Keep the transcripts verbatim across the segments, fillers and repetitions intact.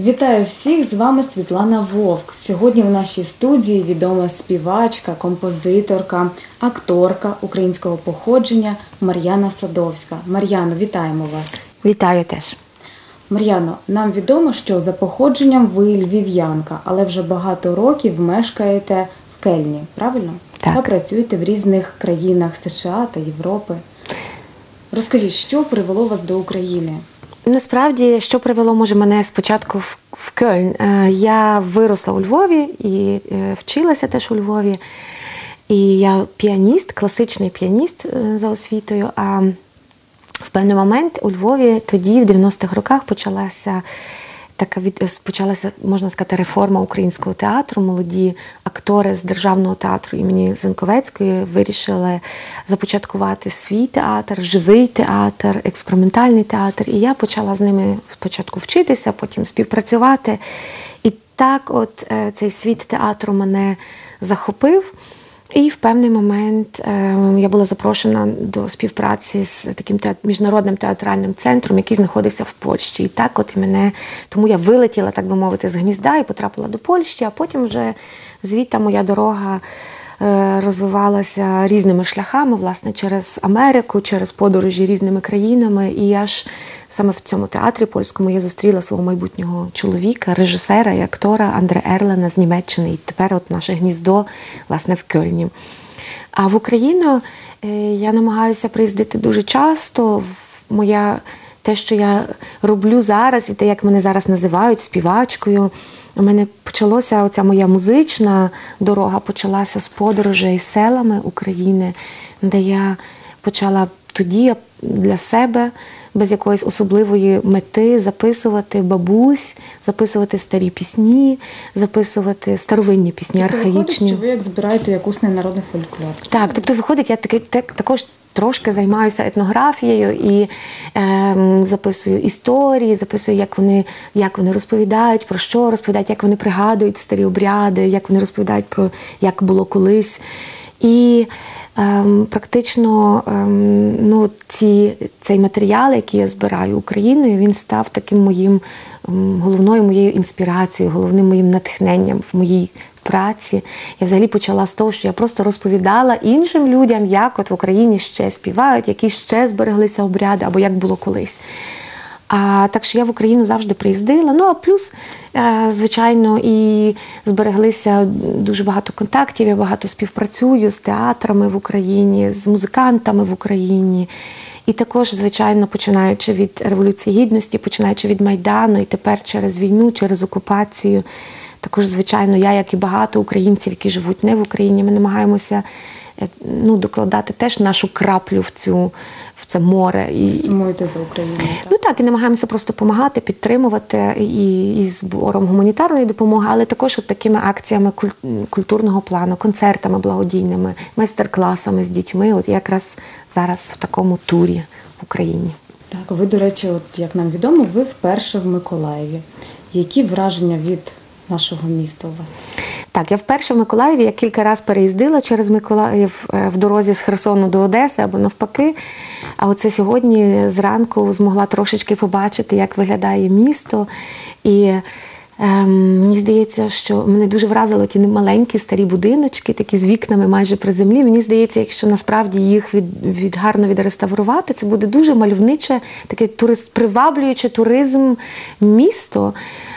Вітаю всіх, з вами Світлана Вовк. Сьогодні в нашій студії відома співачка, композиторка, акторка українського походження Мар'яна Садовська. Мар'яно, вітаємо вас. Вітаю теж. Мар'яно, нам відомо, що за походженням ви львів'янка, але вже багато років мешкаєте в Кельні, правильно? Так. Та працюєте в різних країнах США та Європи. Розкажіть, що привело вас до України? Насправді, що привело, може, мене спочатку в, в Кельн. Я виросла у Львові і вчилася теж у Львові. І я піаніст, класичний піаніст за освітою. А в певний момент у Львові тоді, в дев'яностих роках, почалася така від, почалася, можна сказати, реформа українського театру. Молоді актори з Державного театру імені Зенковецької вирішили започаткувати свій театр, живий театр, експериментальний театр. І я почала з ними спочатку вчитися, потім співпрацювати. І так от цей світ театру мене захопив. І в певний момент е, я була запрошена до співпраці з таким те, міжнародним театральним центром, який знаходився в Польщі. І так от і мене, тому я вилетіла, так би мовити, з гнізда і потрапила до Польщі, а потім вже звідти моя дорога е, розвивалася різними шляхами, власне, через Америку, через подорожі різними країнами. І аж саме в цьому театрі польському я зустріла свого майбутнього чоловіка, режисера і актора Андре Ерлена з Німеччини. І тепер от наше гніздо, власне, в Кельні. А в Україну я намагаюся приїздити дуже часто. Моя, те, що я роблю зараз, і те, як мене зараз називають співачкою, у мене почалося, оця моя музична дорога почалася з подорожей селами України, де я почала тоді для себе без якоїсь особливої мети записувати бабусь, записувати старі пісні, записувати старовинні пісні, тобто архаїчні. Виходить, що ви як збираєте як усний народний фольклор. Так, тобто виходить, я таки, так, також трошки займаюся етнографією і е, записую історії, записую, як вони, як вони розповідають, про що розповідають, як вони пригадують старі обряди, як вони розповідають про як було колись. І ем, практично ем, ну, ці, цей матеріал, який я збираю Україною, він став таким моїм ем, головною моєю інспірацією, головним моїм натхненням в моїй праці. Я взагалі почала з того, що я просто розповідала іншим людям, як от в Україні ще співають, які ще збереглися обряди, або як було колись. А, так що я в Україну завжди приїздила. Ну, а плюс, е, звичайно, і збереглися дуже багато контактів, я багато співпрацюю з театрами в Україні, з музикантами в Україні. І також, звичайно, починаючи від Революції Гідності, починаючи від Майдану, і тепер через війну, через окупацію, також, звичайно, я, як і багато українців, які живуть не в Україні, ми намагаємося ну, докладати теж нашу краплю в цю в це море. І сумуєте за Україною, так? Ну так, і намагаємося просто допомагати, підтримувати і, і збором гуманітарної допомоги, але також от такими акціями культурного плану, концертами благодійними, майстер-класами з дітьми, от якраз зараз в такому турі в Україні. Так, ви, до речі, от як нам відомо, ви вперше в Миколаєві. Які враження від нашого міста у вас? Так, я вперше в Миколаєві, я кілька разів переїздила через Миколаїв в дорозі з Херсону до Одеси або навпаки. А оце сьогодні зранку змогла трошечки побачити, як виглядає місто. І ем, мені здається, що мене дуже вразило ті маленькі старі будиночки, такі з вікнами майже при землі. Мені здається, якщо насправді їх від, від, гарно відреставрувати, це буде дуже мальовниче, таке турист, приваблююче туризм місто.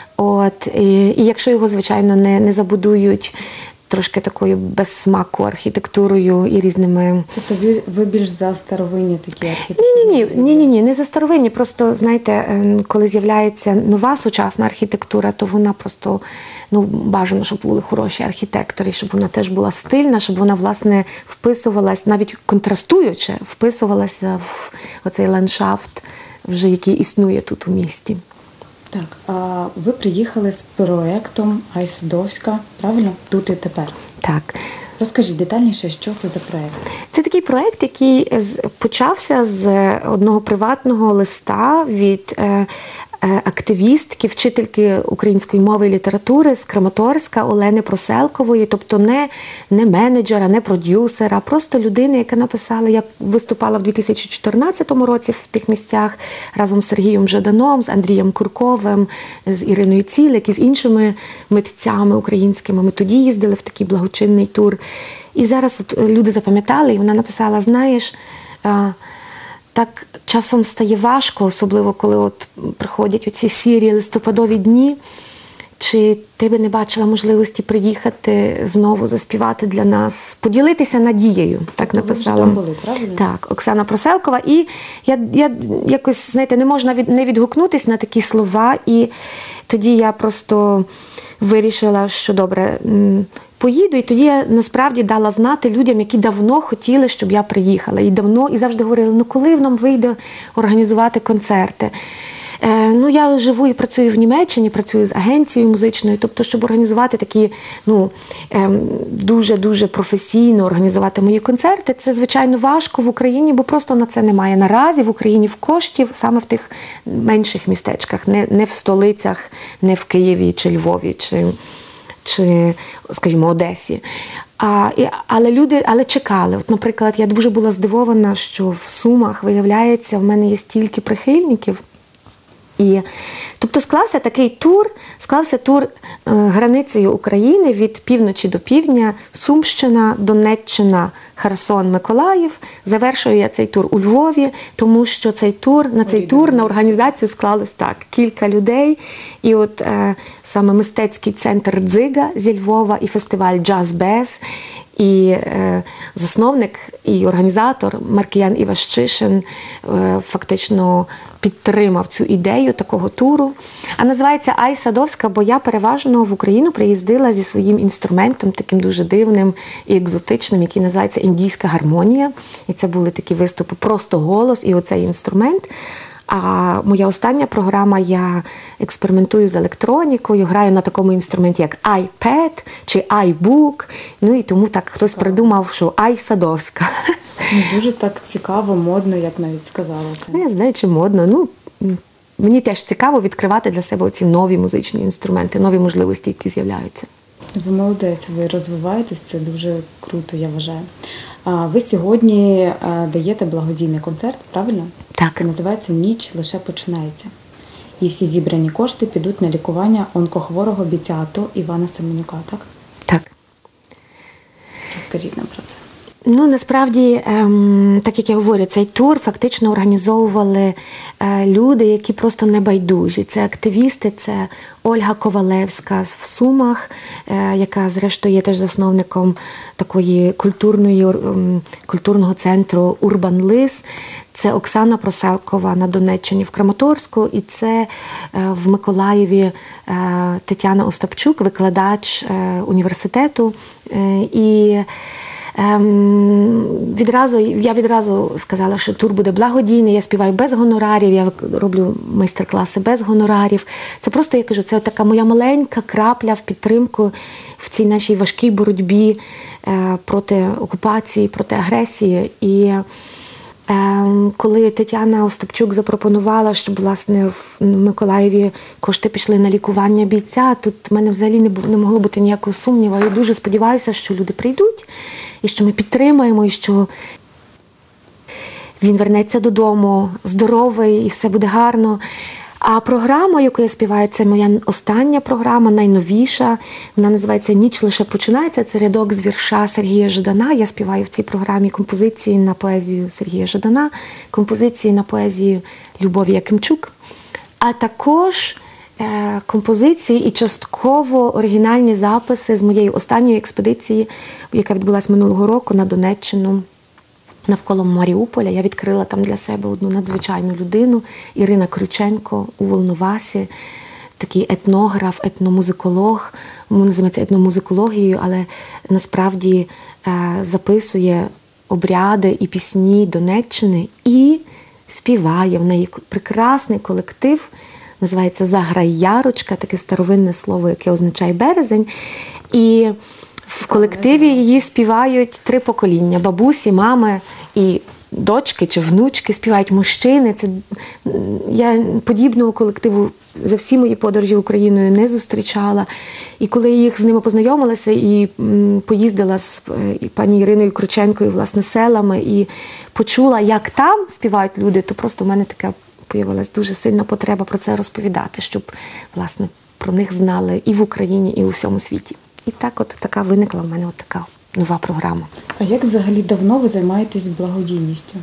От, і, і якщо його, звичайно, не, не забудують трошки такою без смаку архітектурою і різними... Тобто ви, ви більш за старовинні такі архітектури? Ні-ні-ні, ні-ні-ні, не за старовинні. Просто, знаєте, коли з'являється нова сучасна архітектура, то вона просто, ну, бажано, щоб були хороші архітектори, щоб вона теж була стильна, щоб вона, власне, вписувалась, навіть контрастуюче, вписувалася в оцей ландшафт, вже який існує тут у місті. Так, а ви приїхали з проєктом «Ай Садовська», правильно? Тут і тепер. Так. Розкажіть детальніше, що це за проєкт? Це такий проєкт, який почався з одного приватного листа від активістки, вчительки української мови і літератури з Краматорська Олени Проселкової, тобто не, не менеджера, не продюсера, просто людини, яка написала, я виступала в дві тисячі чотирнадцятому році в тих місцях разом з Сергієм Жаданом, з Андрієм Курковим, з Іриною Цілик і з іншими митцями українськими. Ми тоді їздили в такий благочинний тур. І зараз от люди запам'ятали, і вона написала, знаєш, так часом стає важко, особливо коли от приходять оці сірі листопадові дні. Чи ти би не бачила можливості приїхати знову заспівати для нас, поділитися надією, так Ви написала. ж там були, правильно? Так, Оксана Проселкова. І я, я якось, знаєте, не можна від, не відгукнутися на такі слова. І тоді я просто вирішила, що добре, поїду. І тоді я насправді дала знати людям, які давно хотіли, щоб я приїхала. І давно, і завжди говорили, ну коли нам вийде організувати концерти. Е, ну, я живу і працюю в Німеччині, працюю з агенцією музичною, тобто, щоб організувати такі, ну, е, дуже-дуже професійно організувати мої концерти, це, звичайно, важко в Україні, бо просто на це немає наразі в Україні в коштів, саме в тих менших містечках, не, не в столицях, не в Києві чи Львові, чи, чи скажімо, Одесі. А, і, але люди але чекали. От, наприклад, я дуже була здивована, що в Сумах, виявляється, в мене є стільки прихильників. І, тобто склався такий тур, склався тур е, границею України від півночі до півдня, Сумщина, Донеччина, Херсон, Миколаїв. Завершую я цей тур у Львові, тому що цей тур, на цей тур, на організацію склалось так, кілька людей. І от е, саме мистецький центр «Дзига» зі Львова і фестиваль «Джаз Без». І е, засновник і організатор Маркіян Івашчишин е, фактично підтримав цю ідею такого туру. А називається «Ай Садовська», бо я переважно в Україну приїздила зі своїм інструментом, таким дуже дивним і екзотичним, який називається «Індійська гармонія». І це були такі виступи, просто голос і оцей інструмент. А моя остання програма, я експериментую з електронікою, граю на такому інструменті, як iPad чи iBook. Ну і тому так хтось так придумав, що «Ай Садовська». Дуже так цікаво, модно, я б навіть сказала це. Я знаю, чи модно. Ну, мені теж цікаво відкривати для себе ці нові музичні інструменти, нові можливості, які з'являються. Ви молодець, ви розвиваєтесь, це дуже круто, я вважаю. Ви сьогодні даєте благодійний концерт, правильно? Так. Це називається «Ніч лише починається». І всі зібрані кошти підуть на лікування онкохворого бійця АТО Івана Семенюка, так? Так. Розкажіть нам про це. Ну, насправді, ем, так як я говорю, цей тур фактично організовували е, люди, які просто небайдужі. Це активісти, це Ольга Ковалевська в Сумах, е, яка, зрештою, є теж засновником такої культурної, ем, культурного центру «Урбан Лис». Це Оксана Проселкова на Донеччині в Краматорську, і це е, в Миколаєві е, Тетяна Остапчук, викладач е, університету. Е, і Ем, відразу, я відразу сказала, що тур буде благодійний, я співаю без гонорарів, я роблю майстер-класи без гонорарів. Це просто, я кажу, це така моя маленька крапля в підтримку в цій нашій важкій боротьбі е, проти окупації, проти агресії. І е, коли Тетяна Остапчук запропонувала, щоб, власне, в Миколаєві кошти пішли на лікування бійця, тут в мене взагалі не, не могло бути ніякого сумніву. Я дуже сподіваюся, що люди прийдуть, і що ми підтримаємо, і що він вернеться додому здоровий, і все буде гарно. А програма, яку я співаю, це моя остання програма, найновіша. Вона називається «Ніч лише починається». Це рядок з вірша Сергія Жадана. Я співаю в цій програмі композиції на поезію Сергія Жадана, композиції на поезію Любові Якимчук, а також е, композиції і частково оригінальні записи з моєї останньої експедиції, яка відбулася минулого року на Донеччину. Навколо Маріуполя. Я відкрила там для себе одну надзвичайну людину, Ірина Крюченко у Волновасі, такий етнограф, етномузиколог, він називається етномузикологією, але насправді е, записує обряди і пісні Донеччини і співає. В неї прекрасний колектив, називається «Заграй-ярочка», таке старовинне слово, яке означає березень. І в колективі її співають три покоління – бабусі, мами і дочки чи внучки, співають мужчини. Це, я подібного колективу за всі мої подорожі Україною не зустрічала. І коли я їх з ними познайомилася і м, поїздила з і пані Іриною Крученкою, власне, селами, і почула, як там співають люди, то просто в мене така появилась дуже сильна потреба про це розповідати, щоб, власне, про них знали і в Україні, і у всьому світі. І так от така виникла в мене от така нова програма. А як взагалі давно ви займаєтесь благодійністю?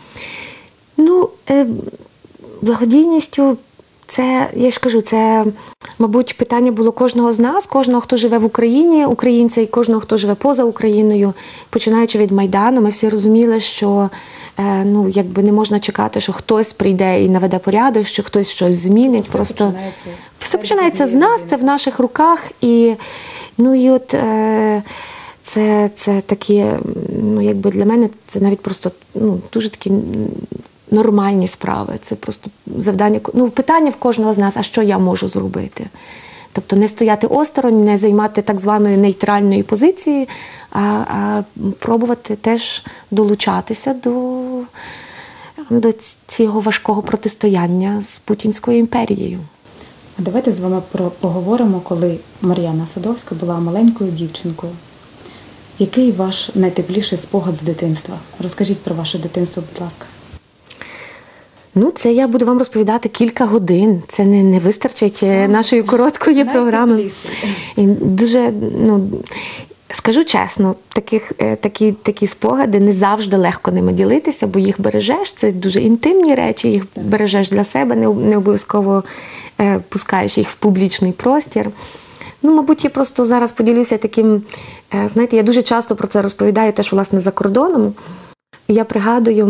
Ну, е, благодійністю, це, я ж кажу, це, мабуть, питання було кожного з нас, кожного, хто живе в Україні, українця, і кожного, хто живе поза Україною. Починаючи від Майдану, ми всі розуміли, що е, ну, якби не можна чекати, що хтось прийде і наведе порядок, що хтось щось змінить. Все Просто починається, все починається з нас, це в наших руках. І, ну, і от е, це, це такі, ну, якби для мене це навіть просто ну, дуже такі нормальні справи. Це просто завдання, ну, питання в кожного з нас, а що я можу зробити? Тобто не стояти осторонь, не займати так званої нейтральної позиції, а, а пробувати теж долучатися до, до цього важкого протистояння з Путінською імперією. А давайте з вами про, поговоримо, коли Мар'яна Садовська була маленькою дівчинкою. Який ваш найтепліший спогад з дитинства? Розкажіть про ваше дитинство, будь ласка. Ну, це я буду вам розповідати кілька годин. Це не, не вистачить нашої короткої програми. І дуже, ну, скажу чесно, таких, такі, такі спогади не завжди легко ними ділитися, бо їх бережеш. Це дуже інтимні речі, їх бережеш для себе, не, не обов'язково е, пускаєш їх в публічний простір. Ну, мабуть, я просто зараз поділюся таким, е, знаєте, я дуже часто про це розповідаю теж, власне, за кордоном. Я пригадую,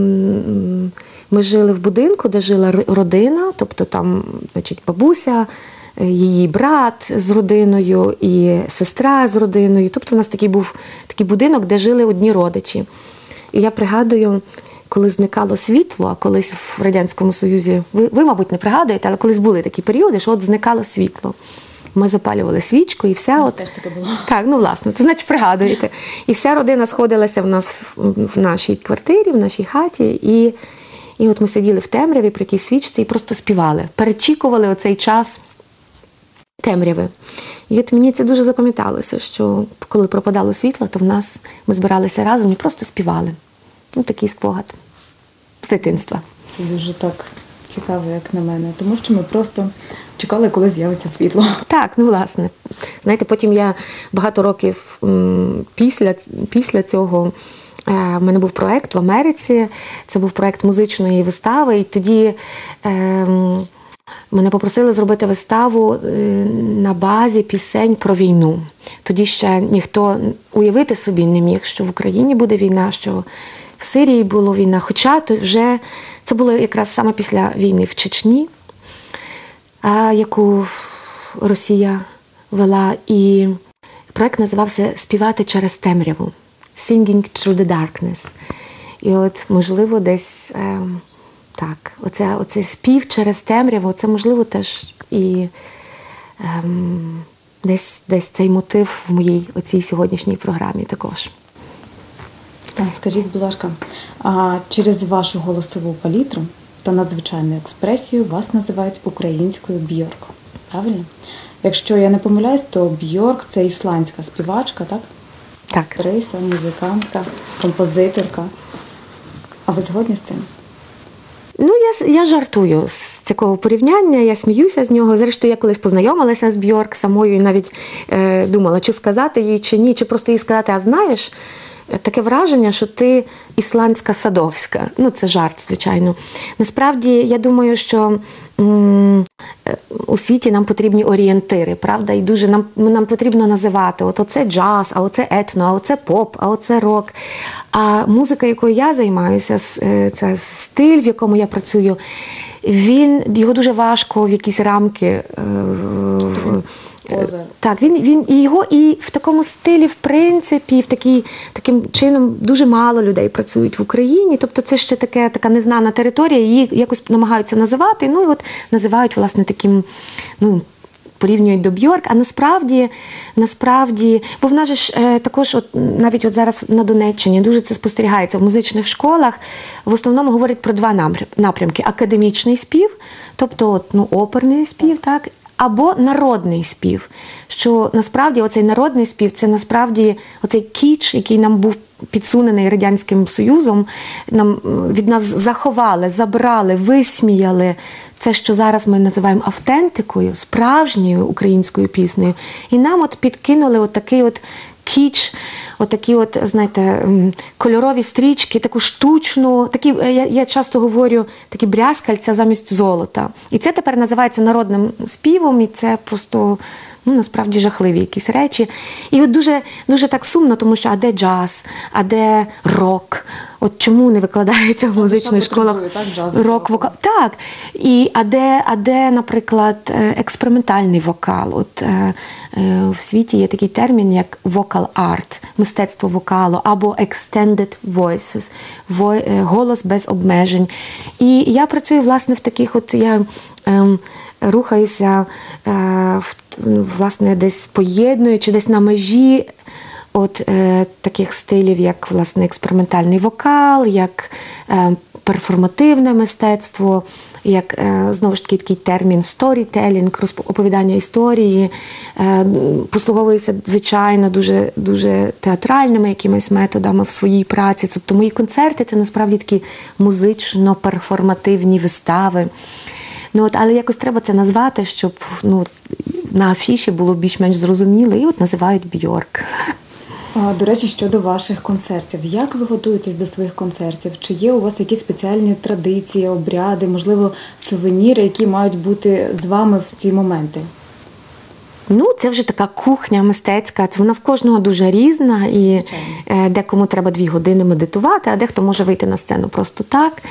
ми жили в будинку, де жила родина, тобто там, значить, бабуся, її брат з родиною і сестра з родиною. Тобто у нас такий був такий будинок, де жили одні родичі. І я пригадую, коли зникало світло, а колись в Радянському Союзі, ви, ви, мабуть, не пригадуєте, але колись були такі періоди, що от зникало світло. Ми запалювали свічку і вся... От... Теж таке було. Так, ну, власне, це значить пригадуєте. І вся родина сходилася в нас в, в нашій квартирі, в нашій хаті, і, і от ми сиділи в темряві при тій свічці і просто співали. Перечікували оцей час темряви. І от мені це дуже запам'яталося, що коли пропадало світло, то в нас ми збиралися разом і просто співали. Ну, такий спогад з дитинства. Це дуже так цікаво, як на мене, тому що ми просто чекали, коли з'явиться світло. Так, ну, власне. Знаєте, потім я багато років м, після, після цього е, в мене був проєкт в Америці, це був проєкт музичної вистави, і тоді е, мене попросили зробити виставу е, на базі пісень про війну. Тоді ще ніхто уявити собі не міг, що в Україні буде війна, що в Сирії була війна, хоча то вже це було якраз саме після війни в Чечні, яку Росія вела. І проєкт називався «Співати через темряву» – «Singing through the darkness». І от, можливо, десь е, так, оце, оце спів через темряву, це, можливо, теж і е, десь, десь цей мотив в моїй оцій сьогоднішній програмі також. Скажіть, будь ласка, а через вашу голосову палітру та надзвичайну експресію вас називають українською Бьорк, правильно? Якщо я не помиляюсь, то Бьорк – це ісландська співачка, так? Так. Актриса, музикантка, композиторка. А ви згодні з цим? Ну, я, я жартую з цього порівняння, я сміюся з нього. Зрештою, я колись познайомилася з Бьорк самою і навіть е, думала, чи сказати їй, чи ні, чи просто їй сказати, а знаєш, таке враження, що ти ісландська Садовська. Ну, це жарт, звичайно. Насправді, я думаю, що м- у світі нам потрібні орієнтири, правда? І дуже нам, нам потрібно називати, от оце джаз, а оце етно, а оце поп, а оце рок. А музика, якою я займаюся, це стиль, в якому я працюю, він, його дуже важко в якісь рамки. Поза. Так, він, він і його і в такому стилі, в принципі, в такий, таким чином дуже мало людей працюють в Україні. Тобто це ще таке, така незнана територія, її якось намагаються називати. Ну і от називають, власне, таким, ну, порівнюють до Бьорк, а насправді, насправді, бо в нас же ж е, також, от, навіть от зараз на Донеччині дуже це спостерігається в музичних школах, в основному говорять про два напрямки. Академічний спів, тобто от, ну, оперний спів, так, або народний спів. Що насправді оцей народний спів, це насправді оцей кіч, який нам був підсунений Радянським Союзом, нам від нас заховали, забрали, висміяли. Це, що зараз ми називаємо автентикою, справжньою українською піснею. І нам от підкинули от такий от кіч, отакі от, знаєте, кольорові стрічки, таку штучну, такі, я, я часто говорю, такі брязкальця замість золота. І це тепер називається народним співом, і це просто, ну, насправді жахливі якісь речі. І от дуже, дуже так сумно, тому що, а де джаз, а де рок? От чому не викладається в музичних школах рок-вокал? Так. І, а, де, а де, наприклад, експериментальний вокал? От, е, е, в світі є такий термін, як vocal art, мистецтво вокалу, або extended voices, во, е, голос без обмежень. І я працюю, власне, в таких от, я е, рухаюся, е, в, власне, десь поєднуючи, десь на межі от е, таких стилів, як, власне, експериментальний вокал, як е, перформативне мистецтво, як, е, знову ж таки, такий термін сторітелінг, оповідання історії. Е, послуговуюся, звичайно, дуже, дуже театральними якимись методами в своїй праці. Тобто мої концерти – це, насправді, такі музично-перформативні вистави. Ну, от, але якось треба це назвати, щоб, ну, на афіші було більш-менш зрозуміло, і от називають Бьорк. До речі, щодо ваших концертів. Як ви готуєтесь до своїх концертів? Чи є у вас якісь спеціальні традиції, обряди, можливо, сувеніри, які мають бути з вами в ці моменти? Ну, це вже така кухня мистецька, це вона в кожного дуже різна, і Звичайно. Декому треба дві години медитувати, а дехто може вийти на сцену просто так.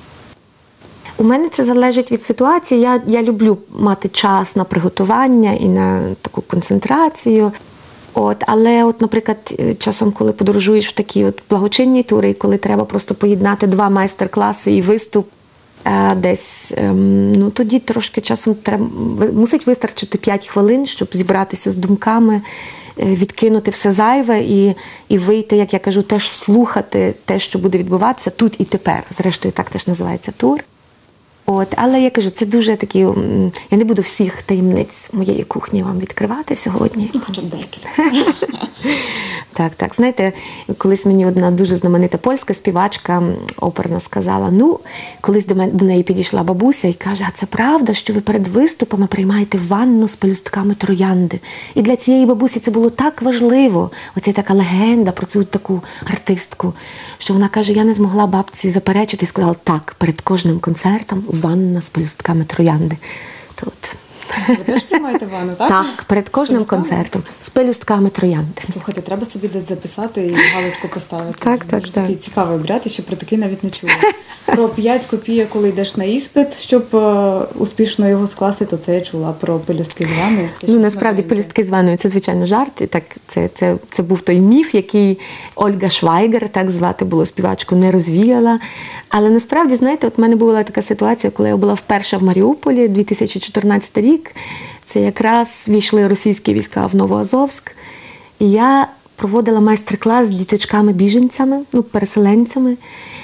У мене це залежить від ситуації. Я, я люблю мати час на приготування і на таку концентрацію. От, але, от, наприклад, часом, коли подорожуєш в такі от благочинні тури, коли треба просто поєднати два майстер-класи і виступ е, десь, е, ну, тоді трошки часом треба, мусить вистачити п'ять хвилин, щоб зібратися з думками, е, відкинути все зайве і, і вийти, як я кажу, теж слухати те, що буде відбуватися тут і тепер. Зрештою, так теж називається тур. От, але я кажу, це дуже такі, я не буду всіх таємниць моєї кухні вам відкривати сьогодні. Ну, хоча б декілька. Так, так. Знаєте, колись мені одна дуже знаменита польська співачка оперна сказала, ну, колись до, мене, до неї підійшла бабуся і каже, а це правда, що ви перед виступами приймаєте ванну з пелюстками троянди? І для цієї бабусі це було так важливо. Оця така легенда про цю таку артистку, що вона каже, я не змогла бабці заперечити і сказала, так, перед кожним концертом ванна з пелюстками троянди. Тут. Ви теж приймаєте ванну, так? Так, перед кожним концертом. З пелюстками троянди. Слухайте, треба собі десь записати і галочку поставити. Так, це так, дуже так. такий цікавий обряд, я ще про такий навіть не чула. Про п'ять копійок, коли йдеш на іспит, щоб е, успішно його скласти, то це я чула. Про пелюстки з ванною. Ну, насправді, пелюстки з ванною – це, звичайно, жарт. І так, це, це, це був той міф, який Ольга Швайгер, так звати було співачку, не розвіяла. Але насправді, знаєте, от в мене була така ситуація, коли я була вперше в Маріуполі, дві тисячі чотирнадцятий рік. Це якраз війшли російські війська в Новоазовськ. І я проводила майстер-клас з діточками-біженцями, ну, переселенцями.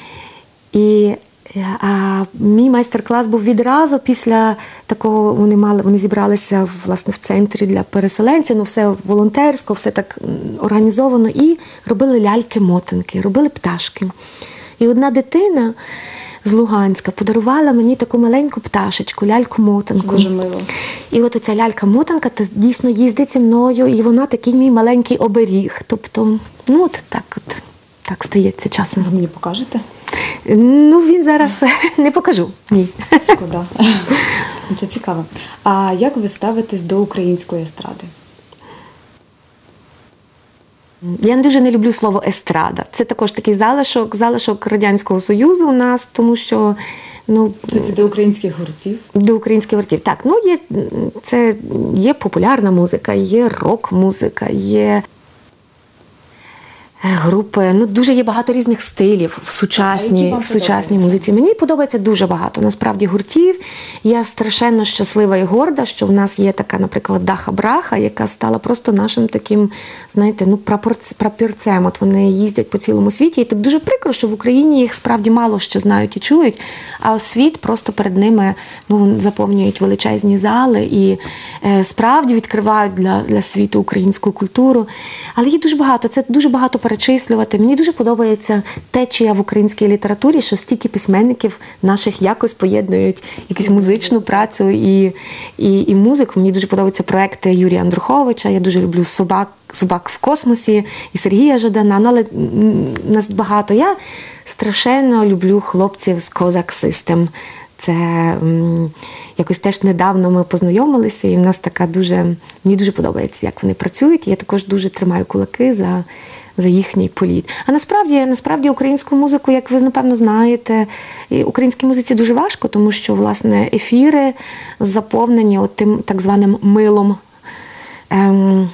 І а, мій майстер-клас був відразу після такого, вони мали, вони зібралися, власне, в центрі для переселенців, ну, все волонтерсько, все так організовано, і робили ляльки-мотанки, робили пташки. І одна дитина з Луганська подарувала мені таку маленьку пташечку, ляльку-мотанку. Це дуже мило. І от оця лялька-мотанка дійсно їздить зі мною, і вона такий мій маленький оберіг. Тобто, ну от так от, так стається часом. Ви мені покажете? Ну, він зараз не покажу, ні. Шкода. Це цікаво. А як ви ставитесь до української естради? Я дуже не люблю слово «естрада». Це також такий залишок, залишок Радянського Союзу у нас, тому що, ну... Це до українських гуртів? До українських гуртів, так. Ну, є, це, є популярна музика, є рок-музика, є... групи. Ну, дуже є багато різних стилів в сучасній, в сучасній музиці. Мені подобається дуже багато, насправді, гуртів. Я страшенно щаслива і горда, що в нас є така, наприклад, Даха Браха, яка стала просто нашим таким, знаєте, ну, прапорцем. От вони їздять по цілому світі. І так дуже прикро, що в Україні їх справді мало ще знають і чують, а світ просто перед ними, ну, заповнюють величезні зали і е, справді відкривають для, для світу українську культуру. Але є дуже багато, це дуже багато перечислювати. Мені дуже подобається течія в українській літературі, що стільки письменників наших якось поєднують якусь музичну працю і, і, і музику. Мені дуже подобаються проекти Юрія Андруховича, я дуже люблю «Собак, собак в космосі» і Сергія Жадана, ну, але нас багато. Я страшенно люблю хлопців з Козак System. Це м, якось теж недавно ми познайомилися, і в нас така дуже, мені дуже подобається, як вони працюють. І я також дуже тримаю кулаки за, за їхній політ. А насправді, насправді українську музику, як ви, напевно, знаєте, і українській музиці дуже важко, тому що, власне, ефіри заповнені от тим так званим милом, ем,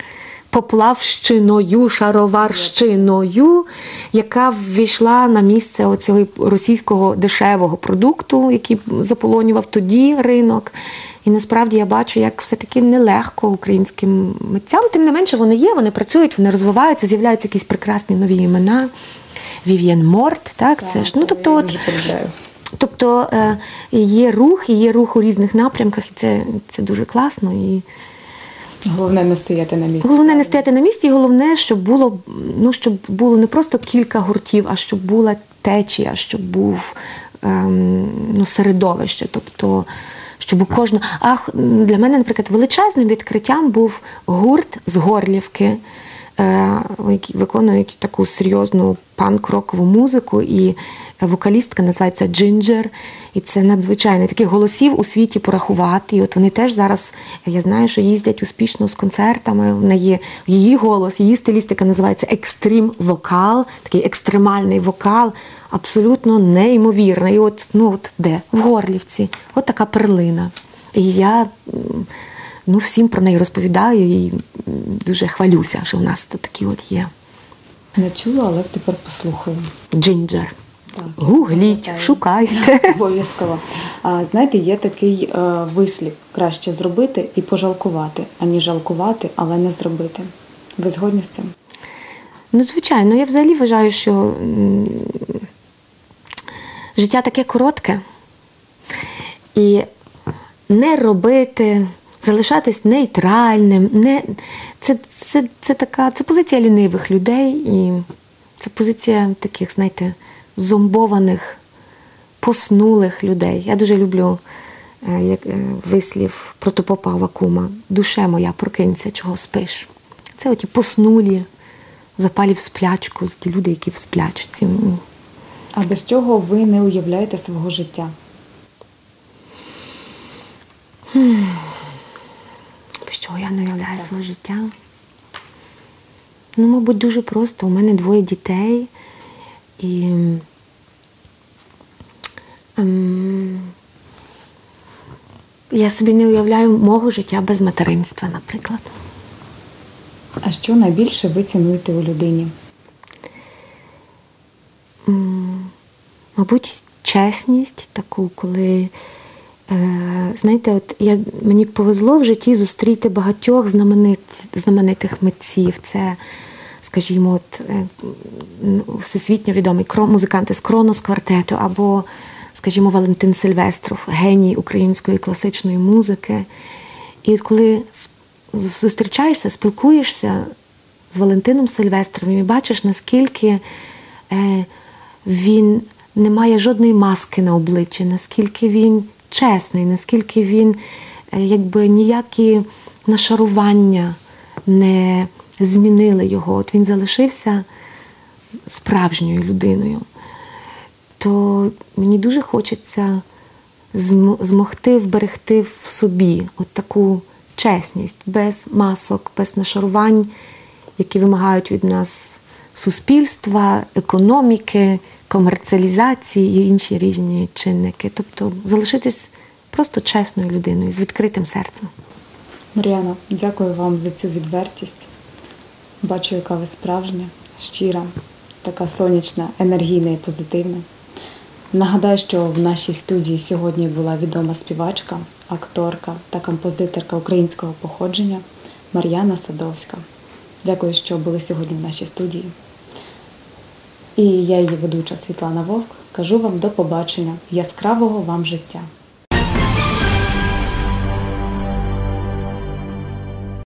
поплавщиною, шароварщиною, яка ввійшла на місце оцього російського дешевого продукту, який заполонював тоді ринок. І насправді я бачу, як все-таки нелегко українським митцям. Тим не менше, вони є, вони працюють, вони розвиваються, з'являються якісь прекрасні нові імена. Вів'єн Морт, так, так, це ж. Ну, тобто, от, тобто є рух, і є рух у різних напрямках, і це, це дуже класно. І головне не стояти на місці. Головне не стояти на місці, і головне, щоб було, ну, щоб було не просто кілька гуртів, а щоб була течія, щоб був ем, ну, середовище. Тобто, щоб у кожного... А для мене, наприклад, величезним відкриттям був гурт з Горлівки, е, які виконують таку серйозну панк-рокову музику, і вокалістка називається Джинджер. І це надзвичайно. Таких голосів у світі порахувати. І от вони теж зараз, я знаю, що їздять успішно з концертами. В неї її голос, її стилістика називається екстрім-вокал, такий екстремальний вокал, абсолютно неймовірний. І от, ну от де? В Горлівці. От така перлина. І я, ну, всім про неї розповідаю і дуже хвалюся, що в нас тут такі от є. Не чула, але тепер послухаю. Джинджер. Так, гугліть, шукайте. Обов'язково. А, знаєте, є такий е, вислів: краще зробити і пожалкувати, аніж жалкувати, але не зробити. Ви згодні з цим? Ну, звичайно. Я взагалі вважаю, що м, життя таке коротке. І не робити, залишатись нейтральним. Не, це, це, це, така, це позиція лінивих людей. І це позиція таких, знаєте, зомбованих, поснулих людей. Я дуже люблю як, вислів протопопа Аввакума: «Душе моя, прокинься, чого спиш». Це оті поснулі, запалі в сплячку, ті люди, які в сплячці. А без чого ви не уявляєте свого життя? Без чого я не уявляю так. своє життя? Ну, мабуть, дуже просто. У мене двоє дітей. І ем, я собі не уявляю мого життя без материнства, наприклад. А що найбільше ви цінуєте у людині? Ем, мабуть, чесність таку, коли, е, знаєте, от я, мені повезло в житті зустріти багатьох знаменит, знаменитих митців. Це, скажімо, от, всесвітньо відомий музиканти з Кронос квартету, або, скажімо, Валентин Сильвестров, геній української класичної музики. І коли зустрічаєшся, спілкуєшся з Валентином Сильвестровим і бачиш, наскільки е, він не має жодної маски на обличчі, наскільки він чесний, наскільки він е, якби ніякі нашарування не змінили його. От він залишився справжньою людиною. То мені дуже хочеться змогти вберегти в собі от таку чесність, без масок, без нашарувань, які вимагають від нас суспільства, економіки, комерціалізації і інші різні чинники. Тобто залишитись просто чесною людиною, з відкритим серцем. Мар'яно, дякую вам за цю відвертість. Бачу, яка ви справжня, щира, така сонячна, енергійна і позитивна. Нагадаю, що в нашій студії сьогодні була відома співачка, акторка та композиторка українського походження Мар'яна Садовська. Дякую, що були сьогодні в нашій студії. І я, її ведуча Світлана Вовк, кажу вам до побачення, яскравого вам життя.